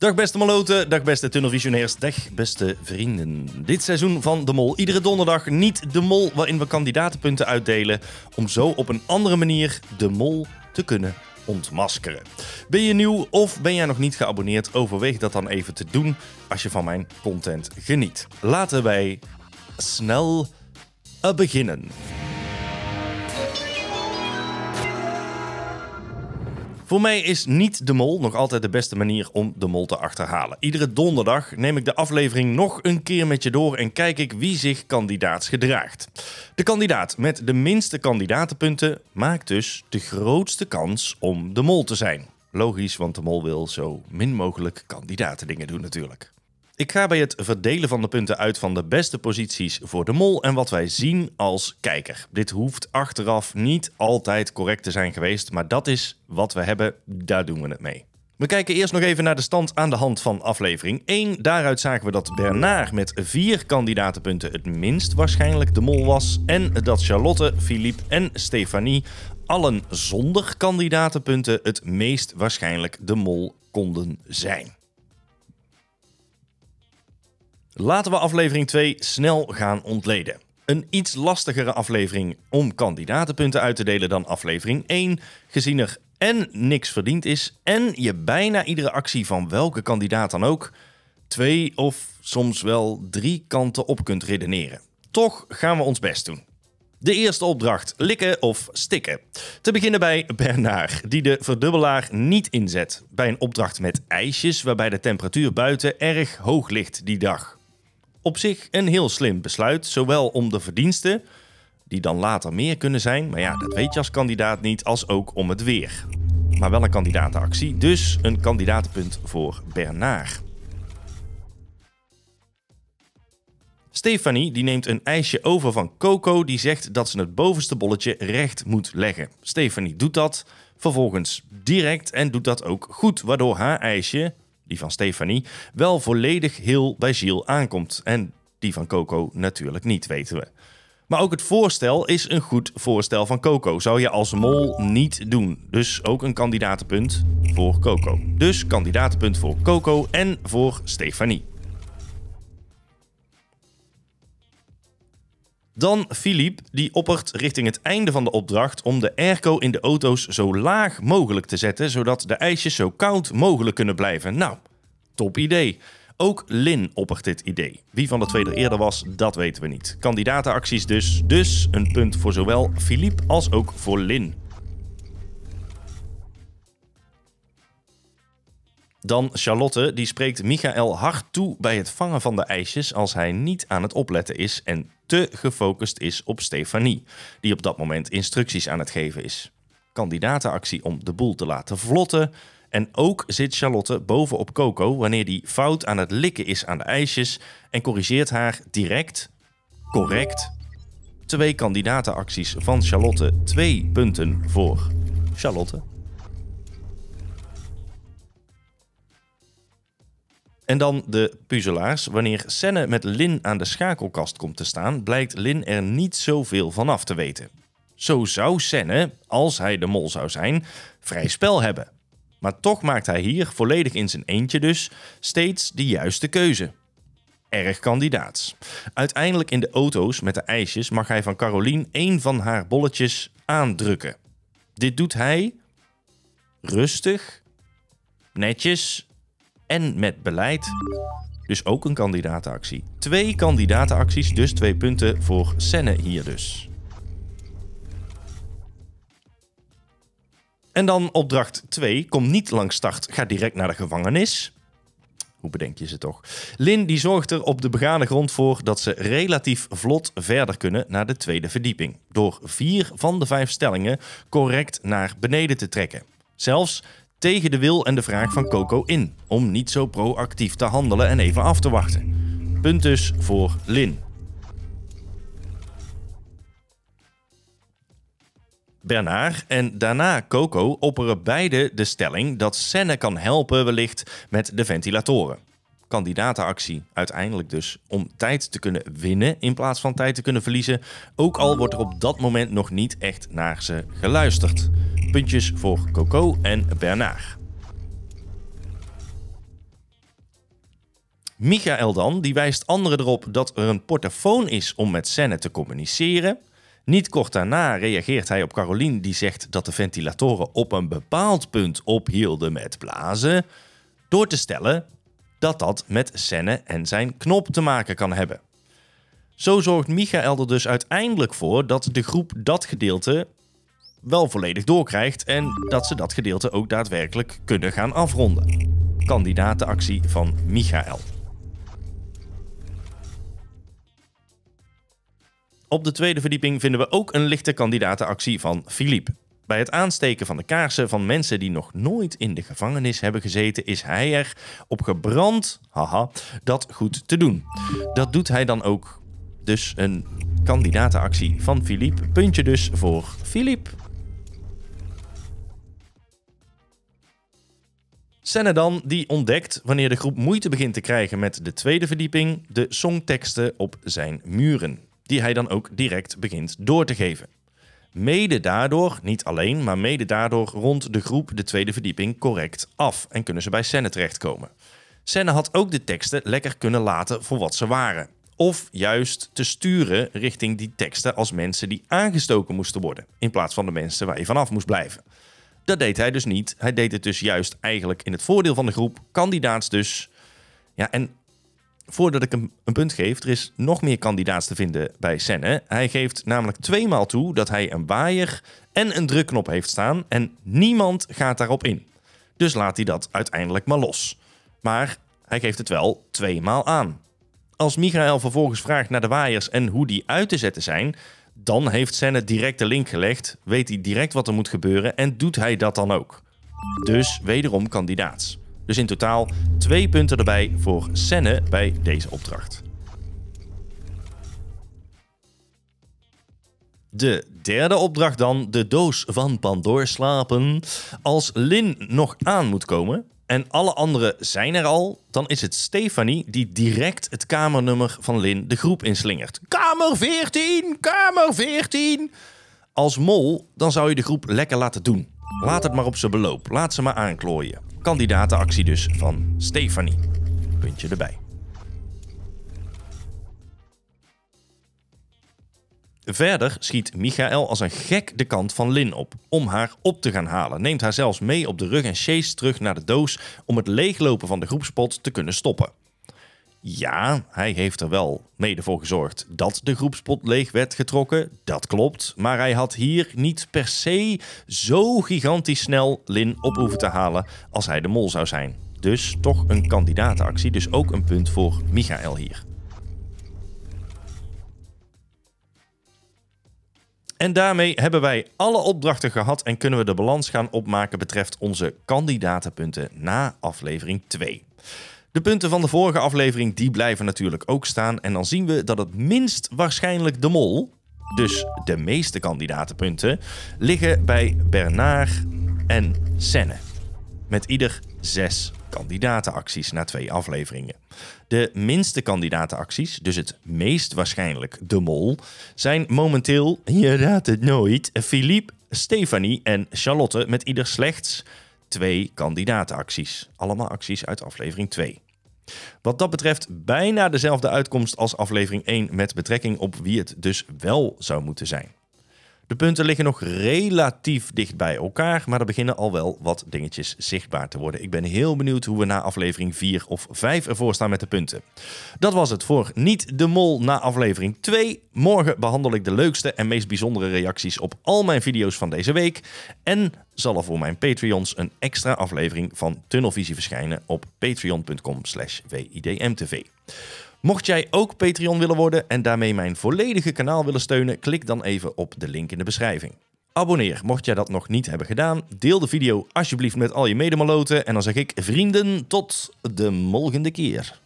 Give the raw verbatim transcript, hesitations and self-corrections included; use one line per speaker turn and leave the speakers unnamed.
Dag beste maloten, dag beste tunnelvisionairs, dag beste vrienden. Dit seizoen van De Mol, iedere donderdag niet De Mol, waarin we kandidatenpunten uitdelen om zo op een andere manier De Mol te kunnen ontmaskeren. Ben je nieuw of ben jij nog niet geabonneerd, overweeg dat dan even te doen als je van mijn content geniet. Laten wij snel beginnen. Voor mij is niet De Mol nog altijd de beste manier om De Mol te achterhalen. Iedere donderdag neem ik de aflevering nog een keer met je door en kijk ik wie zich kandidaats gedraagt. De kandidaat met de minste kandidatenpunten maakt dus de grootste kans om De Mol te zijn. Logisch, want De Mol wil zo min mogelijk kandidatendingen doen natuurlijk. Ik ga bij het verdelen van de punten uit van de beste posities voor De Mol en wat wij zien als kijker. Dit hoeft achteraf niet altijd correct te zijn geweest, maar dat is wat we hebben, daar doen we het mee. We kijken eerst nog even naar de stand aan de hand van aflevering één. Daaruit zagen we dat Bernard met vier kandidatenpunten het minst waarschijnlijk De Mol was en dat Charlotte, Philippe en Stefanie allen zonder kandidatenpunten het meest waarschijnlijk De Mol konden zijn. Laten we aflevering twee snel gaan ontleden. Een iets lastigere aflevering om kandidatenpunten uit te delen dan aflevering één, gezien er en niks verdiend is en je bijna iedere actie van welke kandidaat dan ook twee of soms wel drie kanten op kunt redeneren. Toch gaan we ons best doen. De eerste opdracht, likken of stikken. Te beginnen bij Bernard, die de verdubbelaar niet inzet bij een opdracht met ijsjes waarbij de temperatuur buiten erg hoog ligt die dag. Op zich een heel slim besluit, zowel om de verdiensten, die dan later meer kunnen zijn, maar ja, dat weet je als kandidaat niet, als ook om het weer. Maar wel een kandidatenactie, dus een kandidatenpunt voor Bernard. Stefanie die neemt een ijsje over van Coco, die zegt dat ze het bovenste bolletje recht moet leggen. Stefanie doet dat vervolgens direct en doet dat ook goed, waardoor haar ijsje, die van Stefanie, wel volledig heel bij Gilles aankomt. En die van Coco natuurlijk niet, weten we. Maar ook het voorstel is een goed voorstel van Coco. Zou je als mol niet doen. Dus ook een kandidatenpunt voor Coco. Dus kandidatenpunt voor Coco en voor Stefanie. Dan Philippe, die oppert richting het einde van de opdracht om de airco in de auto's zo laag mogelijk te zetten, zodat de ijsjes zo koud mogelijk kunnen blijven. Nou, top idee. Ook Lin oppert dit idee. Wie van de twee er eerder was, dat weten we niet. Kandidatenacties dus, dus een punt voor zowel Philippe als ook voor Lin. Dan Charlotte, die spreekt Michael hard toe bij het vangen van de ijsjes als hij niet aan het opletten is en te gefocust is op Stefanie, die op dat moment instructies aan het geven is. Kandidatenactie om de boel te laten vlotten. En ook zit Charlotte bovenop Coco wanneer die fout aan het likken is aan de ijsjes en corrigeert haar direct, correct. Twee kandidatenacties van Charlotte, twee punten voor Charlotte. En dan de puzzelaars. Wanneer Senne met Lin aan de schakelkast komt te staan, blijkt Lin er niet zoveel van af te weten. Zo zou Senne, als hij de mol zou zijn, vrij spel hebben. Maar toch maakt hij hier, volledig in zijn eentje dus, steeds de juiste keuze. Erg kandidaats. Uiteindelijk in de auto's met de ijsjes mag hij van Caroline één van haar bolletjes aandrukken. Dit doet hij rustig, netjes en met beleid. Dus ook een kandidatenactie. Twee kandidatenacties, dus twee punten voor Senne hier dus. En dan opdracht twee. Kom niet langs start, ga direct naar de gevangenis. Hoe bedenk je ze toch? Lin die zorgt er op de begane grond voor dat ze relatief vlot verder kunnen naar de tweede verdieping. Door vier van de vijf stellingen correct naar beneden te trekken. Zelfs tegen de wil en de vraag van Coco in. Om niet zo proactief te handelen en even af te wachten. Punt dus voor Lin. Bernard en daarna Coco opperen beide de stelling dat Senne kan helpen wellicht met de ventilatoren. Kandidatenactie uiteindelijk dus om tijd te kunnen winnen in plaats van tijd te kunnen verliezen. Ook al wordt er op dat moment nog niet echt naar ze geluisterd. Puntjes voor Coco en Bernard. Michael dan, die wijst anderen erop dat er een portofoon is om met Senne te communiceren. Niet kort daarna reageert hij op Caroline die zegt dat de ventilatoren op een bepaald punt ophielden met blazen, door te stellen dat dat met Senne en zijn knop te maken kan hebben. Zo zorgt Michael er dus uiteindelijk voor dat de groep dat gedeelte wel volledig doorkrijgt en dat ze dat gedeelte ook daadwerkelijk kunnen gaan afronden. Kandidatenactie van Michael. Op de tweede verdieping vinden we ook een lichte kandidatenactie van Philippe. Bij het aansteken van de kaarsen van mensen die nog nooit in de gevangenis hebben gezeten, is hij er op gebrand, haha, dat goed te doen. Dat doet hij dan ook. Dus een kandidatenactie van Philippe. Puntje dus voor Philippe. Senne dan, die ontdekt, wanneer de groep moeite begint te krijgen met de tweede verdieping, de songteksten op zijn muren, die hij dan ook direct begint door te geven. Mede daardoor, niet alleen, maar mede daardoor rondt de groep de tweede verdieping correct af en kunnen ze bij Senne terechtkomen. Senne had ook de teksten lekker kunnen laten voor wat ze waren. Of juist te sturen richting die teksten als mensen die aangestoken moesten worden, in plaats van de mensen waar je vanaf moest blijven. Dat deed hij dus niet. Hij deed het dus juist eigenlijk in het voordeel van de groep, kandidaats dus. Ja, en voordat ik hem een punt geef, er is nog meer kandidaats te vinden bij Senne. Hij geeft namelijk tweemaal toe dat hij een waaier en een drukknop heeft staan en niemand gaat daarop in. Dus laat hij dat uiteindelijk maar los. Maar hij geeft het wel tweemaal aan. Als Michael vervolgens vraagt naar de waaiers en hoe die uit te zetten zijn, dan heeft Senne direct de link gelegd, weet hij direct wat er moet gebeuren en doet hij dat dan ook. Dus wederom kandidaats. Dus in totaal twee punten erbij voor Senne bij deze opdracht. De derde opdracht dan, de doos van Pandora slapen. Als Lynn nog aan moet komen en alle anderen zijn er al, dan is het Stefanie die direct het kamernummer van Lynn de groep inslingert. Kamer veertien, kamer veertien. Als mol, dan zou je de groep lekker laten doen. Laat het maar op zijn beloop, laat ze maar aanklooien. Kandidatenactie dus van Stefanie. Puntje erbij. Verder schiet Michael als een gek de kant van Lynn op, om haar op te gaan halen. Neemt haar zelfs mee op de rug en chase terug naar de doos om het leeglopen van de groepspot te kunnen stoppen. Ja, hij heeft er wel mede voor gezorgd dat de groepspot leeg werd getrokken, dat klopt. Maar hij had hier niet per se zo gigantisch snel Lynn op hoeven te halen als hij de mol zou zijn. Dus toch een kandidatenactie, dus ook een punt voor Michael hier. En daarmee hebben wij alle opdrachten gehad en kunnen we de balans gaan opmaken betreft onze kandidatenpunten na aflevering twee. De punten van de vorige aflevering die blijven natuurlijk ook staan en dan zien we dat het minst waarschijnlijk de mol, dus de meeste kandidatenpunten, liggen bij Bernard en Senne. Met ieder zes kandidatenacties na twee afleveringen. De minste kandidatenacties, dus het meest waarschijnlijk de mol, zijn momenteel, je raadt het nooit, Philippe, Stefanie en Charlotte met ieder slechts twee kandidatenacties. Allemaal acties uit aflevering twee. Wat dat betreft bijna dezelfde uitkomst als aflevering één met betrekking op wie het dus wel zou moeten zijn. De punten liggen nog relatief dicht bij elkaar, maar er beginnen al wel wat dingetjes zichtbaar te worden. Ik ben heel benieuwd hoe we na aflevering vier of vijf ervoor staan met de punten. Dat was het voor Niet de Mol na aflevering twee. Morgen behandel ik de leukste en meest bijzondere reacties op al mijn video's van deze week. En zal er voor mijn Patreons een extra aflevering van Tunnelvisie verschijnen op patreon punt com slash w i d m t v. Mocht jij ook Patreon willen worden en daarmee mijn volledige kanaal willen steunen, klik dan even op de link in de beschrijving. Abonneer, mocht jij dat nog niet hebben gedaan. Deel de video alsjeblieft met al je medemaloten en dan zeg ik vrienden tot de volgende keer.